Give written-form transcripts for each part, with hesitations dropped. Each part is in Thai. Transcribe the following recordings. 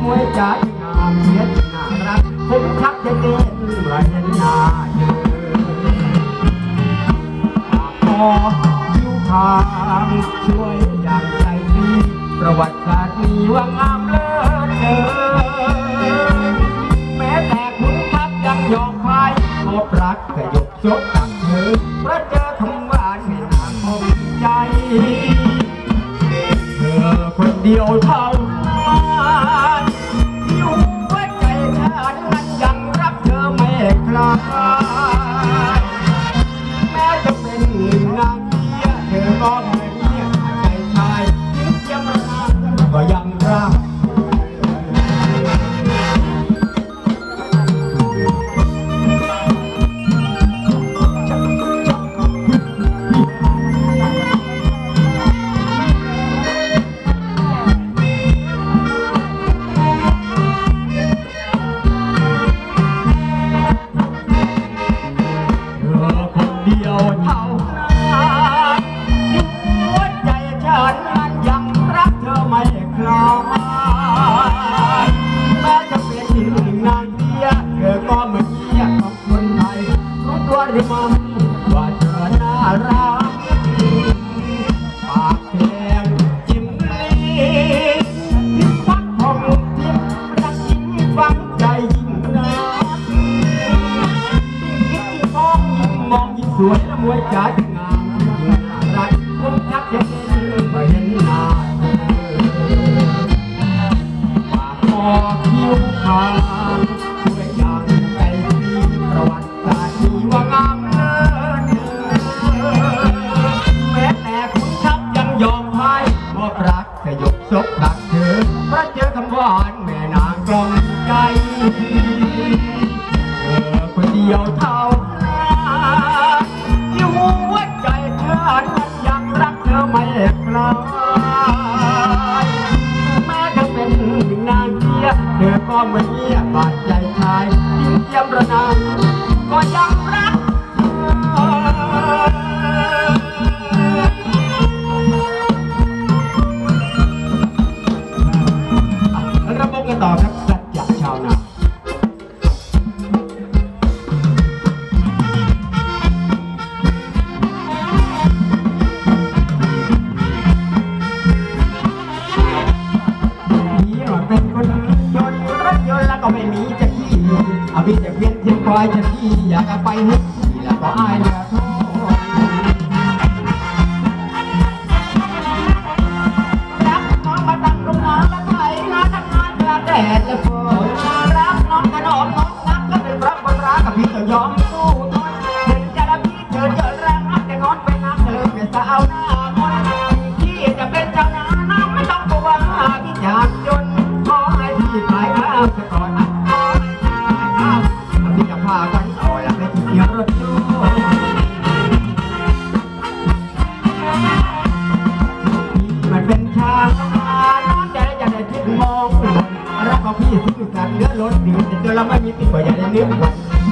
วยใจงามเสียที่น่ารักผมชักจะเดินเมื่อเห็นหน้าเธอขอคิวทางช่วยอย่างใจดีประวัติศาสตร์มีว่างามเลิศเธอแม้แต่คุณทัพยังยอมใครมอบรักแต่ยกยกตักเธอเพราะเจอคำหวานไม่นานคงใจเธอคนเดียวเท่านั้นที่หัวใจฉันนั้นยังรักเธอไม่คลายแม้จะเป็นนางเมียเธอก็ไม่เมียใจชายยิ่งเจียมรักก็ยังรักว่าเธอน่ารักปากแดงจิ้มลิ้นที่ฟักของทิพย์รักยิ่งฟังใจยิ่งรักยิ่งคิดยิ่งมองยิ่งสวยและมวยใจงามยิ่งน่ารักผมชักจะเห็นไม่เห็นหน้าเธอปากคอคิ้วคางช่วยอย่างใจดีประวัติศาสตร์มีว่างามรักแต่ยกซบตักเธอเพราะเจอคำหวานแม่นางกล่อมใจเธอคนเดียวเท่านั้นที่หัวใจฉันมันยังรักเธอไม่คลายแม้จะเป็นนางเทียเธอก็ไม่เงียบบาดใจชายยิ่งเยี่ยมระนางก็ยังรักต่อครับสัจจะชาวนาเป็นคนยนต์รถยนต์แล้วก็ไม่มีจะขี่เอาพี่จะเวียนเทียนควายจะขี่อยากไปนึกขี่แล้วก็อายนะโทษรักน้องมาตั้งโรงงานแล้วไถนาทำงานกลางแดดและฝนรักน้องกระโดดน้องนักก็เป็นรักคนรักกับพี่จะยอมสู้ทนเห็นจะรับพี่เจอแรงนักแต่งอนไปนักเธอแม่สาวหน้ามนพี่จะเป็นเจ้านาน้ำไม่ต้องกลัวพี่อยากจนขอให้พี่ขายข้าวจะก่อนขอให้พี่ขายข้าวพี่จะพากันเอาอยากให้ที่เที่ยวรถตู้มันเป็นชาน้องใจจะได้คิดมองรักของพี่ซื่อสัตย์เลือดล้นดีแต่เจอแล้วไม่มีติดก็อย่าได้เนื้อวัน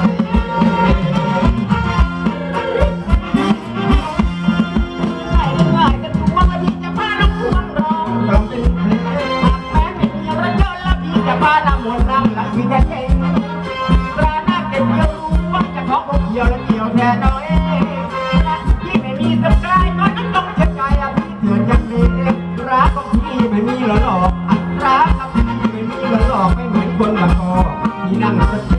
ง่ายๆกันทุกวันพี่จะพาน้องควงร้องร้องเป็นเพลงหากแม้ไม่มีรถยนต์แล้วพี่จะพาน้ำมนต์นั่งหลังพี่จะเก่งปลาหน้าเก็บเกี่ยวรู้ว่าจะท้องรถเกี่ยวและเกี่ยวแทนน้อยพี่ไม่มีสกายก็นั้นต้องเชื่อใจพี่เถื่อนจังเลยรักของพี่ไม่มีหรอกรักกับพี่ไม่มีหรอกไม่เหมือนคนบางคอพี่นั่งรถพี่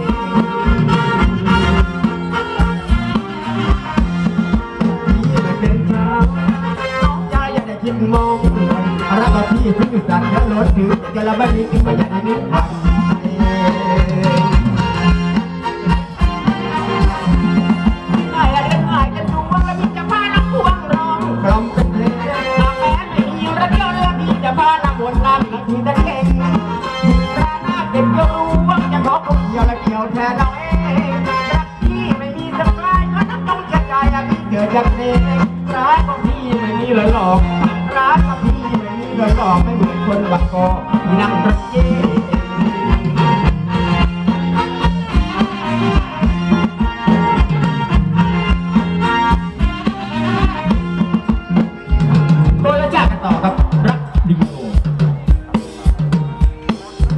ไม่เป็นชาวน้องใจอย่าได้คิดมองรักกับพี่ซื่อสัตย์และรถถือจะละไม่มีติดก็อย่าได้นึกวันที่ตะเก่งปลาหน้าเก็บเกี่ยวรู้ว่าจะขอคนเดียวและเกี่ยวแทนเราเองรักพี่ไม่มีสกายก็ต้องเชื่อใจพี่เกิดจากเองรักของพี่ไม่มีหลอกรักของพี่ไม่มีหลอกไม่เหมือนคนบางกอที่นั่งรถเก๋โดยละจากกันต่อครับรักดิโอ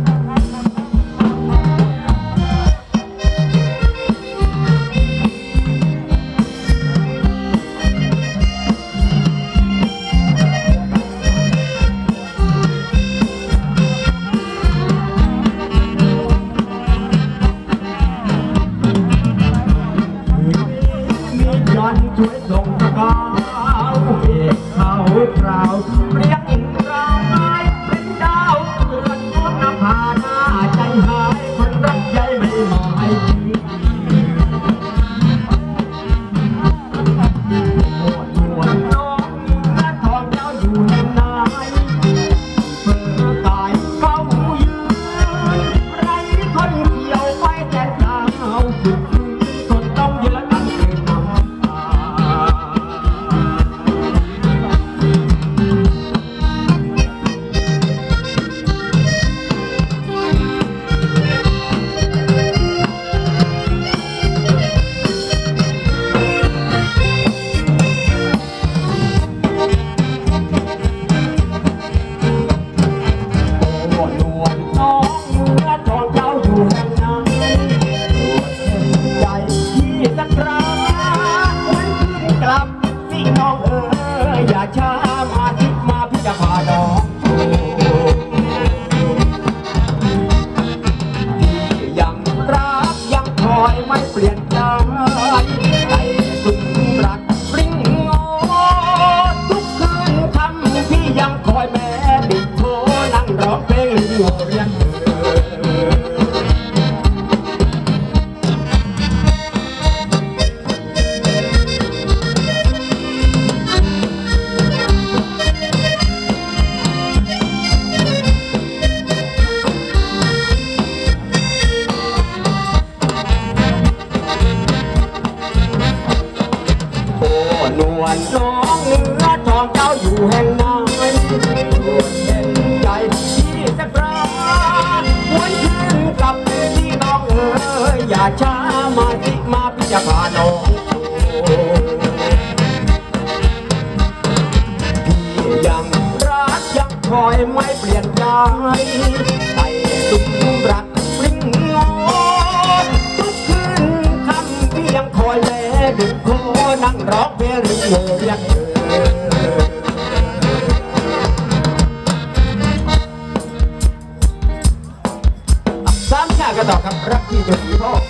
สามชาติกันต่อครับรักพี่จนมีพ่อ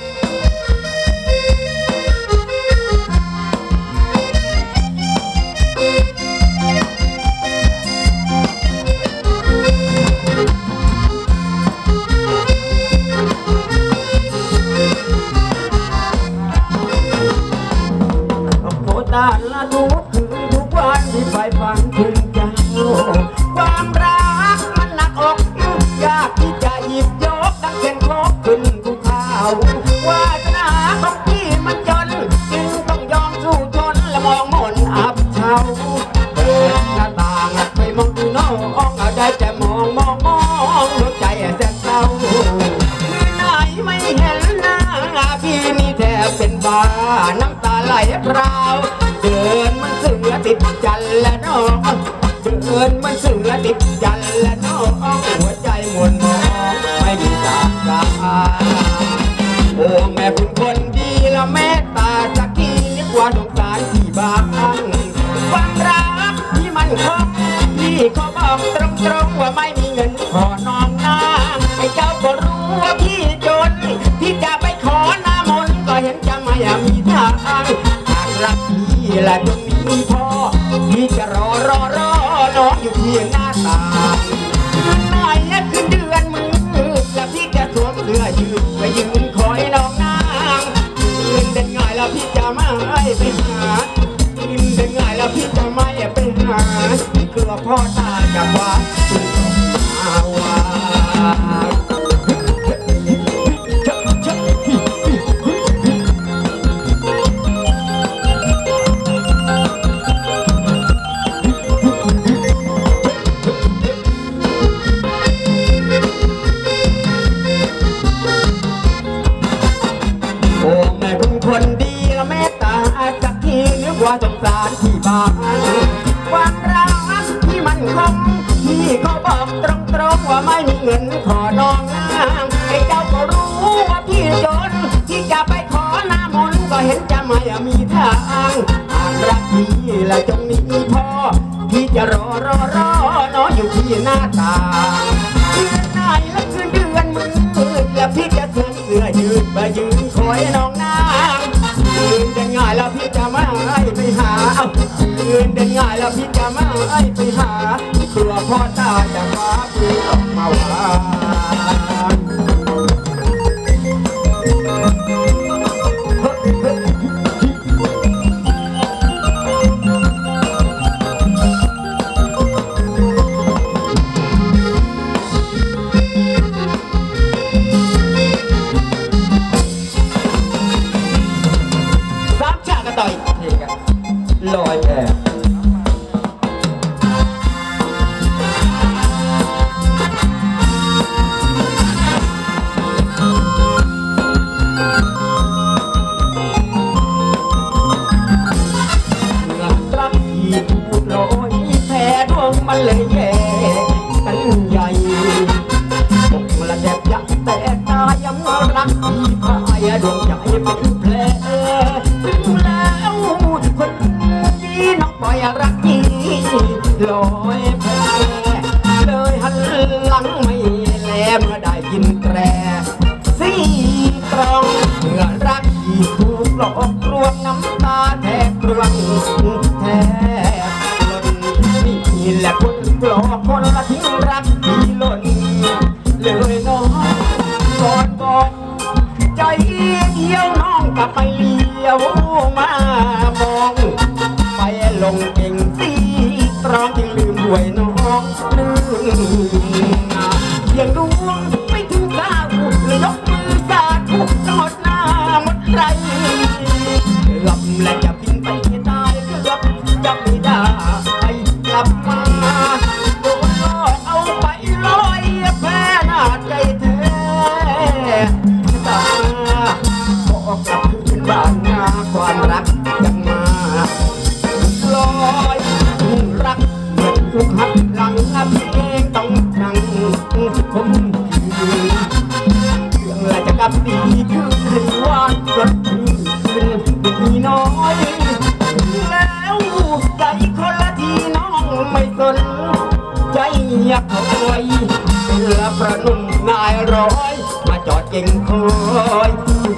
ตาละทุกคืนทุกวันที่ไปฟังถึงเจ้าความรักมันหนักอกยากที่จะหยิบยกดังเช่นโคกขึ้นภูเขาวาสนาของพี่มันจนจึงต้องยอมสู้ทนและมองมนอับเฉาเปิดหน้าต่างไปมองดูน้องเอาได้แต่มองหัวใจแสบเศร้าไหนไม่เห็นหน้าพี่นี่แทบเป็นบ้าน้ำตาไหลพราวเดินมันเสือติดจันและน้องเดินมันเสือติดจันและน้องหัวใจหมุนมองไม่มีตาตาโอ้แม่คุณคนดีละแม่ตาสักทีกว่าสงสารที่บ้านความรักที่มันคงพี่เขาบอกตรงว่าไม่มีเงินขอน้องนางไอ้เจ้าก็รู้ว่าพี่จนที่จะไปขอน้ำมนต์ก็เห็นจะไม่มีทางรักพี่และจนมีพ่อพี่จะรอน้องอยู่ที่หน้าต่างหน่อยคืนเดือนมือและพี่จะสวมเสื้อยืดไปยืนคอยน้องนางยืนเดินง่ายแล้วพี่จะไม่ไปหายืนเดินง่ายแล้วพี่จะไม่ไปหาเกลือพ่อตาจะว่าจึงต้องมาวาคนดีละแม่ตาสักทีนึกว่าสงสารที่บ้านความรักที่มันคงที่เขาบอกตรงว่าไม่มีเงินขอน้องนางไอ้เจ้าก็รู้ว่าพี่จนที่จะไปขอน้ำมนต์ก็เห็นจะไม่มีทางหากรักพี่และจงมีพ่อพี่จะรอน้องอยู่ที่หน้าต่างคืนไหนและคืนเดือนมืดและพี่จะสวมเสื้อยืดมายืนคอยน้องนางยืนเดินง่ายแล้วพี่จะไม่ไปหายืนเดินง่ายแล้วพี่จะไม่ไปหาเพื่อพ่อตาจะฟ้าพี่ออกมาว่าลอยแอบรักที่ถูกลอยแพ้ดวงมันเลยแย่กันใหญ่ตกละแดบยักแต่ตายังรักที่พายดวงใจเป็นแผลถึงแล้วคนดีน้องปล่อยรักนี้ลอยแพ้เลยหันหลังไม่แลเมื่อได้ยินแตรสี่ตรองเมื่อรักที่ถูกหลอกลวงน้ำตาแทบกรวงแทบหล่นนี่แหละคนหลอกคนละทิ้งรักที่หล่นเลยน้องก่อนบอกใจเดียวน้องกลับไปเลี้ยวมามองไปลงเก่งสีตรองจึงลืมด้วยน้องลืมเพียงดวงไม่ถึงสาวเลยยกมือสาธุหมดหน้าหมดใจหลับและจะบินไปตายเกือบจะไม่ได้กลับมาโดนหลอกเอาไปลอยแพ้หน้าใจแท้ตาบอกกลับคืนบ้านนาความรักยังมาลอยรักเหมือนถูกหักหลังพี่เองต้องนั่งคมคืนเรื่องอะไรจะกลับดีขึ้นให้วานสดชื่นมีน้อยแล้วใจคนละทีน้องไม่สนใจอยากคอยเป็นละประนุ่มนายร้อยมาจอดเก่งคอย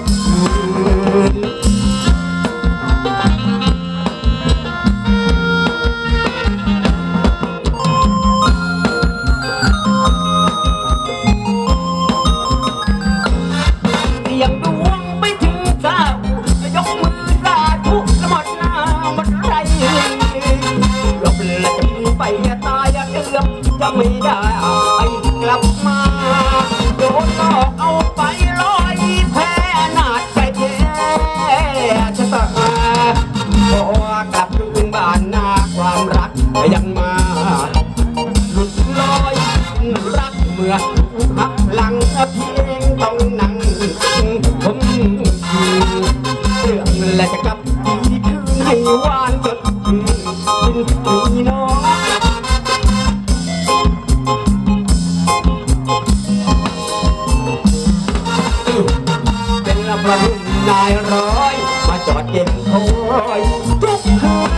เสียงดวงไปถึงเจ้ายกมือสาธุละหมดหน้าหมดไรหลบและจะมีไปตายเกือบจะไม่ได้กลับมาโดนหลอกเอาไปลอยแพ้นาดไปแย่ชะตาพอกลับคืนบ้านนาความรักยังมาหลุดลอยรักเมื่อหักหลังเพียงต้องนั่งผมเรื่องและจะกลับที่คืนให้หวานจดกินพี่น้องเป็นละประดุมนายร้อยมาจอดเก็บโอยทุกคืน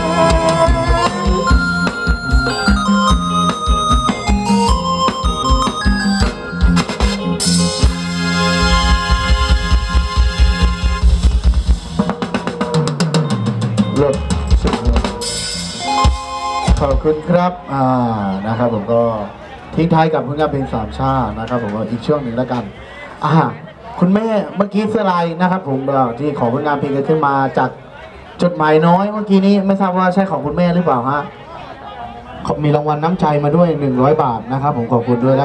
ขอบคุณครับนะครับผมก็ทิ้งท้ายกับผลงานเพลงสามชาตินะครับผมอีกช่วงหนึ่งแล้วกันคุณแม่เมื่อกี้เสื้อลายนะครับผมที่ขอผลงานเพลงกันขึ้นมาจากจดหมายน้อยเมื่อกี้นี้ไม่ทราบว่าใช่ของคุณแม่หรือเปล่าฮะมีรางวัลน้ำใจมาด้วย100 บาทนะครับผมขอบคุณด้วย